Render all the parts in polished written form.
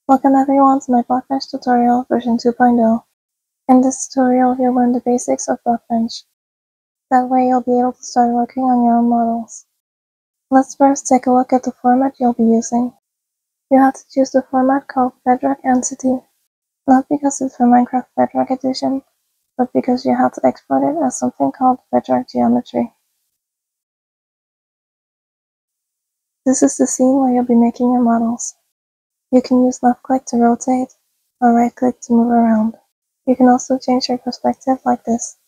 Welcome everyone to my BlockBench tutorial version 2.0. In this tutorial, you'll learn the basics of BlockBench. That way you'll be able to start working on your own models. Let's first take a look at the format you'll be using. You have to choose the format called Bedrock Entity, not because it's for Minecraft Bedrock Edition, but because you have to export it as something called Bedrock Geometry. This is the scene where you'll be making your models. You can use left click to rotate, or right click to move around. You can also change your perspective like this.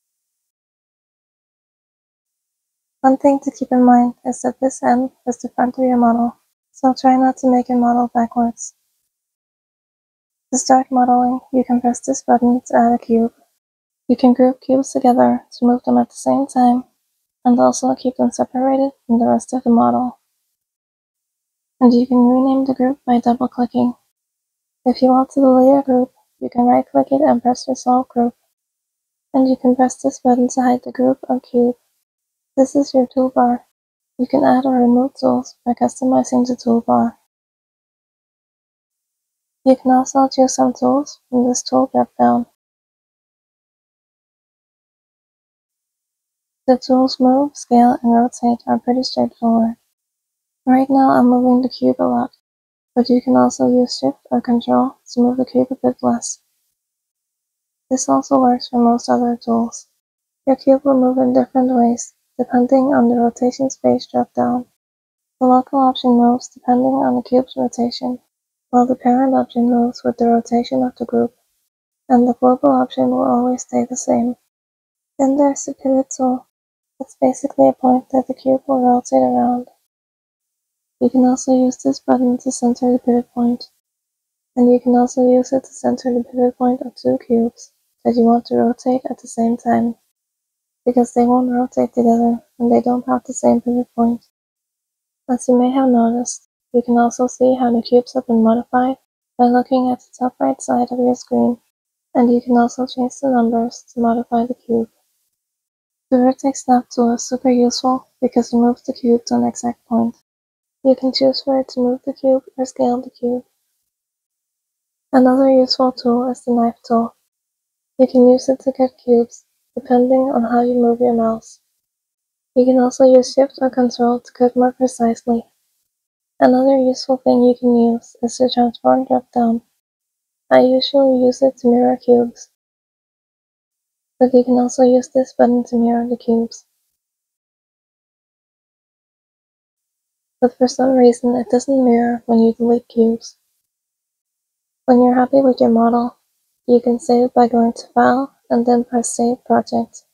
One thing to keep in mind is that this end is the front of your model, so try not to make your model backwards. To start modeling, you can press this button to add a cube. You can group cubes together to move them at the same time, and also keep them separated from the rest of the model. And you can rename the group by double-clicking. If you want to delete a group, you can right-click it and press Resolve Group. And you can press this button to hide the group or cube. This is your toolbar. You can add or remove tools by customizing the toolbar. You can also choose some tools from this tool drop-down. The tools Move, Scale, and Rotate are pretty straightforward. Right now I'm moving the cube a lot, but you can also use Shift or Control to move the cube a bit less. This also works for most other tools. Your cube will move in different ways, depending on the Rotation Space drop-down. The local option moves depending on the cube's rotation, while the parent option moves with the rotation of the group, and the global option will always stay the same. Then there's the pivot tool. It's basically a point that the cube will rotate around. You can also use this button to center the pivot point, and you can also use it to center the pivot point of two cubes that you want to rotate at the same time, because they won't rotate together when they don't have the same pivot point. As you may have noticed, you can also see how the cubes have been modified by looking at the top right side of your screen, and you can also change the numbers to modify the cube. The Vertex Snap tool is super useful because it moves the cube to an exact point. You can choose for it to move the cube or scale the cube. Another useful tool is the Knife tool. You can use it to cut cubes, depending on how you move your mouse. You can also use Shift or Control to cut more precisely. Another useful thing you can use is the Transform drop-down. I usually use it to mirror cubes, but you can also use this button to mirror the cubes. But for some reason it doesn't mirror when you delete cubes. When you're happy with your model, you can save by going to File and then press Save Project.